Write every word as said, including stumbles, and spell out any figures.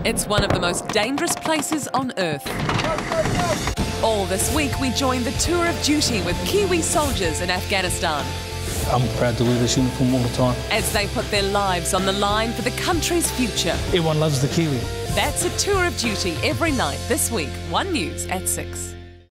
It's one of the most dangerous places on earth. All this week we join the tour of duty with Kiwi soldiers in Afghanistan. I'm proud to wear this uniform all the time. As they put their lives on the line for the country's future. Everyone loves the Kiwi. That's a tour of duty every night this week. One News at six.